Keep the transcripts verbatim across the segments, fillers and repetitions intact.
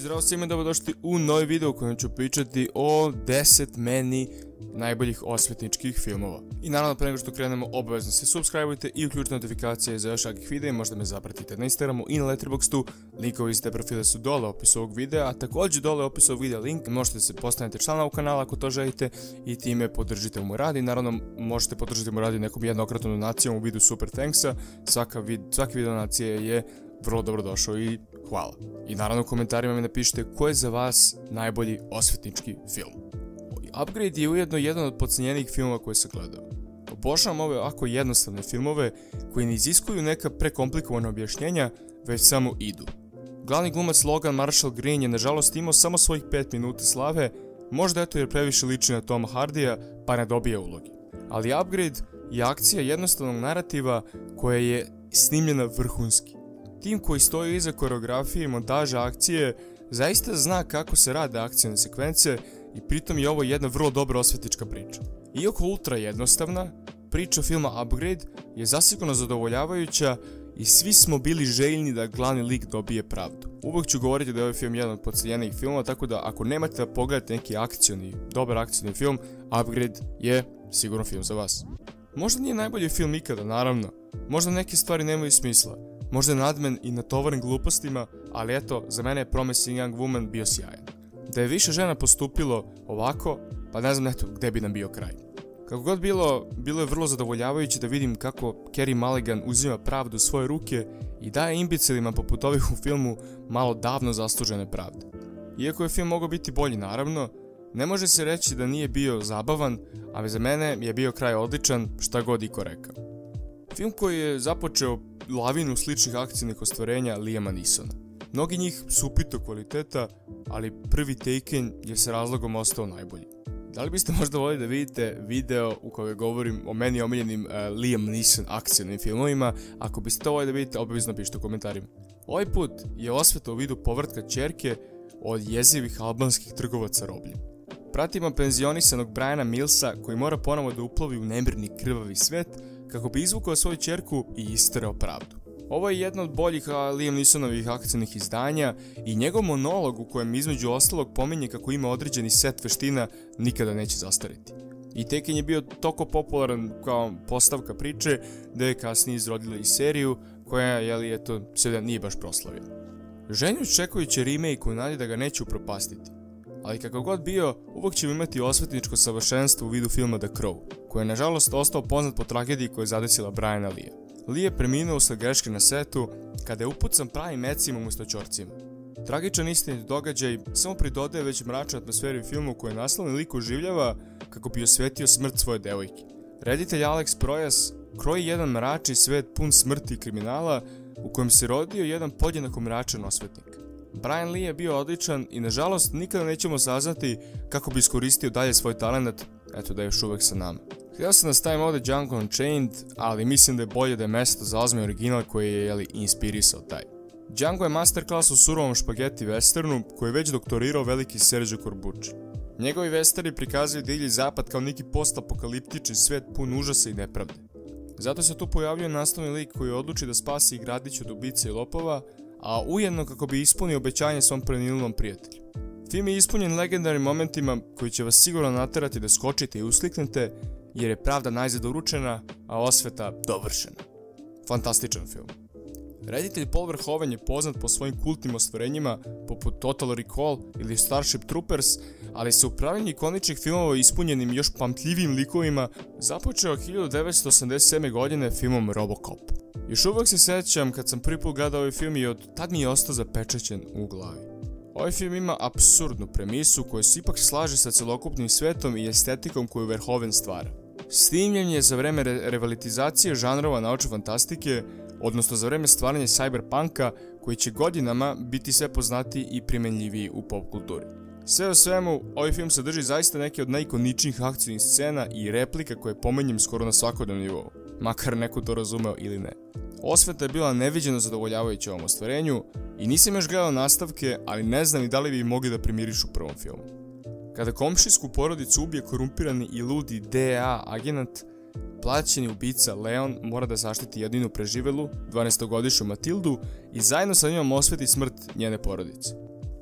Zdravo svima, dobrodošli u novi video u kojem ću pričati o deset meni najboljih osvetničkih filmova. I naravno, pre nego što krenemo, obavezno se subscribeujte i uključite notifikacije za još takvih videa. Možda me zapratite na Instagramu i na Letterboxdu. Linkovi iz te profile su dole u opisu ovog videa, a također dole u opisu ovog videa link. Možete se postanete člana u kanala ako to želite i time podržite mu rad. I naravno, možete podržati mu rad i nekom jednokratnom donacijom u vidu super thanksa. Svaka vid, svaki video donacije je vrlo dobro došao i hvala. I naravno u komentarima mi napišite ko je za vas najbolji osvetnički film. Upgrade je ujedno jedan od podcenjenih filmova koje sam gledao. Obožavam ove ovako jednostavne filmove koji ne iziskuju neka prekomplikovana objašnjenja, već samo idu. Glavni glumac Logan Marshall Green je nažalost imao samo svojih pet minuta slave, možda eto jer previše liči na Toma Hardija pa ne dobija ulogi. Ali Upgrade je akcija jednostavnog narativa koja je snimljena vrhunski. Tim koji stoji iza koreografije i montaža akcije zaista zna kako se rade akcijne sekvence i pritom je ovo jedna vrlo dobra osvetnička priča. Iako ultra jednostavna, priča filma Upgrade je zasigurno zadovoljavajuća i svi smo bili željni da glavni lik dobije pravdu. Uvijek ću govoriti da je ovaj film jedan od podcenjenih filmova, tako da ako nemate da pogledate neki akcioni, dobar akcioni film, Upgrade je sigurno film za vas. Možda nije najbolji film ikada, naravno. Možda neke stvari nemaju smisla. Možda je nadmen i natovaren glupostima, ali eto, za mene je Promising Young Woman bio sjajan. Da je više žena postupilo ovako, pa ne znam eto gde bi nam bio kraj. Kako god bilo, bilo je vrlo zadovoljavajuće da vidim kako Carey Mulligan uzima pravdu u svoje ruke i daje imbecilima poput ovih u filmu malo davno zaslužene pravde. Iako je film mogao biti bolji naravno, ne može se reći da nije bio zabavan, ali za mene je bio kraj odličan, šta god iko rekao. Film koji je započeo lavinu sličnih akcijnih ostvarenja Liama Neesona. Mnogi njih su upitao kvaliteta, ali prvi Taken je sa razlogom ostao najbolji. Da li biste možda voljeli da vidite video u kojem govorim o meni omiljenim uh, Liam Neeson akcijnim filmovima? Ako biste to voljeli da vidite, obavezno pišite u komentarima. Ovaj put je osveta u vidu povratka ćerke od jezivih albanskih trgovaca robljem. Pratimo penzionisanog Briana Millsa koji mora ponovo da uplovi u nemirni krvavi svet kako bi izvukao svoju ćerku i isterao pravdu. Ovo je jedno od boljih Liam Neesonovih akcijnih izdanja i njegov monolog u kojem između ostalog pominje kako ima određeni set veština nikada neće zastariti. I Taken je bio toliko popularan kao postavka priče da je kasnije izrodila i seriju koja, jeli, eto, sada nije baš proslavila. Ženju čekujući remake u nadi da ga neće upropastiti. Ali kako god bio, uvijek ćemo imati osvetničko savršenstvo u vidu filma The Crow, koji je nažalost ostao poznat po tragediji koja je zadesila Briana Leea. Lee je preminuo usled greške na setu kada je upucan pravim mecima umjesto čorcima. Tragičan istinit događaj samo pridodaje već mračnoj atmosferi u filmu koje naslovni lik oživljava kako bi osvetio smrt svoje devojke. Reditelj Alex Proyas kroji jedan mračni svet pun smrti i kriminala u kojem se rodio jedan podjednako mračan osvetnik. Brian Lee je bio odličan i nažalost nikada nećemo saznati kako bi iskoristio dalje svoj talent, eto da je još uvek sa nama. Htio sam da stavim ovdje Django Unchained, ali mislim da je bolje da je mesto zauzme original koji je, jeli, inspirisao taj. Django je masterclass u surovom špageti westernu koji je već doktorirao veliki Sergio Corbucci. Njegovi westerni prikazuju divlji zapad kao neki postapokaliptični svet pun užasa i nepravde. Zato se tu pojavljuje naslovni lik koji odluči da spasi i gradić od ubica i lopova, a ujedno kako bi ispunio obećanje svom preminulom prijatelju. Film je ispunjen legendarnim momentima koji će vas sigurno naterati da skočite i uskliknete, jer je pravda najzad uručena, a osveta dovršena. Fantastičan film. Reditelj Paul Verhoeven je poznat po svojim kultnim ostvarenjima poput Total Recall ili Starship Troopers, ali se u pravljenju ikoničnih filmova ispunjenim još pamtljivim likovima započeo hiljadu devetsto osamdeset sedme. godine filmom Robocop. Još uvijek se sjećam kad sam prvi put gledao ovaj film i od tad mi je ostao zapečaćen u glavi. Ovaj film ima apsurdnu premisu koja se ipak slaže sa celokupnim svetom i estetikom koju Verhoeven stvara. Snimljen je za vreme re revalitizacije žanrova naučne fantastike, odnosno za vreme stvaranja cyberpunka koji će godinama biti sve poznatiji i primenljiviji u pop kulturi. Sve o svemu, ovaj film sadrži zaista neke od najikoničnijih akcijnih scena i replika koje pomenjem skoro na svakodnevnom nivou, makar neko to razumeo ili ne. Osveta je bila neviđeno zadovoljavajuća ovom ostvarenju i nisam još gledao nastavke, ali ne znam i da li bi mogli da primirišu u prvom filmu. Kada komšijsku porodicu ubije korumpirani i ludi D E A agenat, plaćeni ubica Leon mora da zaštiti jedinu preživelu, dvanaestogodišnju Matildu, i zajedno sa njom osveti smrt njene porodice.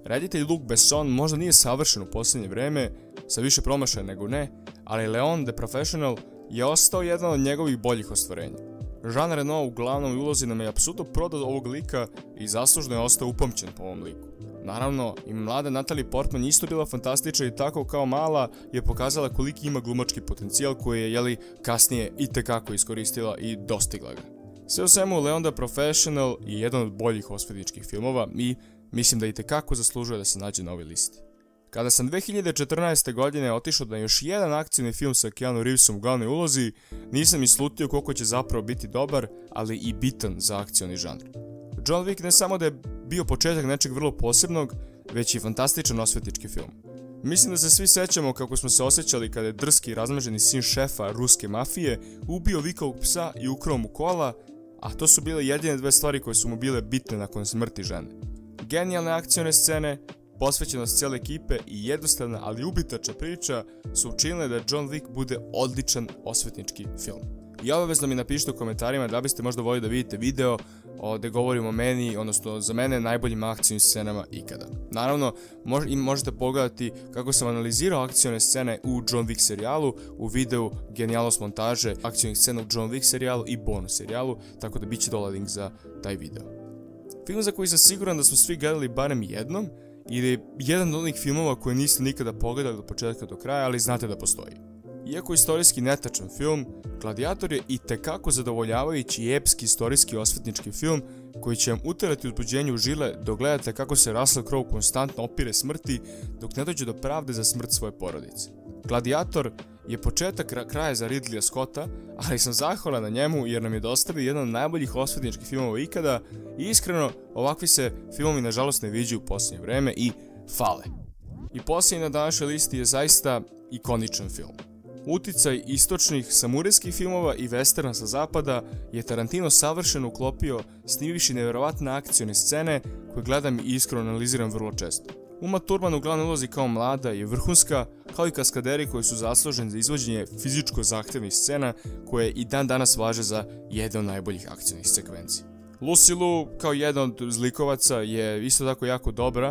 Reditelj Luc Besson možda nije savršen u posljednje vreme, sa više promašaja nego ne, ali Leon the Professional je ostao jedan od njegovih boljih ostvarenja. Jean Reno u glavnoj ulozi nam je apsolutno prodao ovog lika i zaslužno je ostao upamćen po ovom liku. Naravno, i mlada Natalie Portman isto bila fantastična i tako kao mala je pokazala koliki ima glumački potencijal koji je jeli, kasnije i tekako iskoristila i dostigla ga. Sve u svemu, Leon the Professional je jedan od boljih osvetničkih filmova i mislim da i tekako zaslužuje da se nađe na ovoj listi. Kada sam dve hiljade četrnaeste. godine otišao na još jedan akcijni film sa Keanu Reevesom u glavnoj ulozi, nisam i slutio koliko će zapravo biti dobar, ali i bitan za akcioni žanr. John Wick ne samo da je bio početak nečeg vrlo posebnog, već i fantastičan osvetnički film. Mislim da se svi sećamo kako smo se osjećali kada je drski i razmaženi sin šefa ruske mafije ubio vikovog psa i ukrao mu kola, a to su bile jedine dve stvari koje su mu bile bitne nakon smrti žene. Genijalne akcione scene, posvećenost cijele ekipe i jednostavna ali ubitačna priča su učinile da John Wick bude odličan osvetnički film. I obavezno mi napišite u komentarima da biste možda voljeli da vidite video gdje govorimo o meni, odnosno za mene najboljim akcijnim scenama ikada. Naravno, mož, možete pogledati kako sam analizirao akcijne scene u John Wick serijalu, u videu Genijalnost montaže akcijnih scena u John Wick serijalu i bonus serijalu, tako da bit će dole link za taj video. Film za koji sam siguran da smo svi gledali barem jednom, ili jedan od onih filmova koje niste nikada pogledali od početka do kraja, ali znate da postoji. Iako istorijski netačan film, Gladiator je i tekako zadovoljavajući i epski istorijski osvetnički film koji će vam uterati uzbuđenje u žile dok gledate kako se Russell Crowe konstantno opire smrti dok ne dođe do pravde za smrt svoje porodice. Gladiator je početak kraja za Ridleya Scotta, ali sam zahvalan na njemu jer nam je dostavio jedan od najboljih osvetničkih filmova ikada i iskreno ovakvi se filmovi nažalost ne viđaju u posljednje vreme i fale. I posljednji na današnjoj listi je zaista ikoničan film. Uticaj istočnih samurajskih filmova i westerna sa zapada je Tarantino savršeno uklopio snimivši nevjerovatne akcione scene koje gledam i iskreno analiziram vrlo često. Uma Thurman u glavnoj ulozi kao mlada je vrhunska, kao i kaskaderi koji su zasluženi za izvođenje fizičko zahtevnih scena koje i dan danas važe za jedan od najboljih akcijnih sekvenci. Lucy Liu kao jedan od zlikovaca je isto tako jako dobra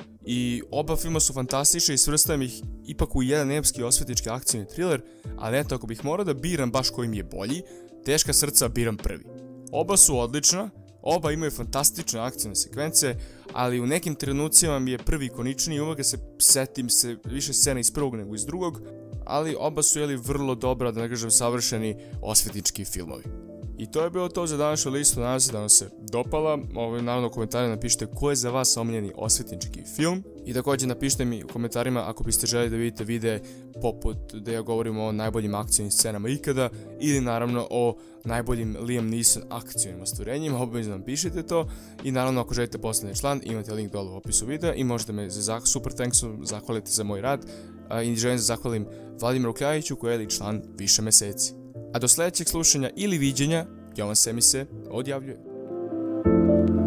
i oba filma su fantastični i svrstavam ih ipak u jedan epski osvetnički akcijni thriller, ali eto ako bih morao da biram baš koji mi je bolji, Teška srca biram prvi. Oba su odlična, oba imaju fantastične akcijne sekvence, ali u nekim trenucima mi je prvi ikoničniji i uvijek se setim se više scena iz prvog nego iz drugog, ali oba su jeli vrlo dobra, da ne kažem savršeni osvetnički filmovi. I to je bilo to za današnju listu, nadam se da vam se dopala. Ovo, naravno u komentarima napišite ko je za vas omiljeni osvetnički film. I također napišite mi u komentarima ako biste želi da vidite videe poput da ja govorim o najboljim akcijnim scenama ikada ili naravno o najboljim Liam Neeson akcijnim ostvarenjima, obavezno nam pišite to. I naravno ako želite postati član imate link dole u opisu videa i možete me za super tanksom zahvaliti za moj rad. I želim da zahvalim Vladimiru Kljajiću koji je član više meseci. A do sljedećeg slušanja ili viđenja, Jovan Semi se odjavljuje.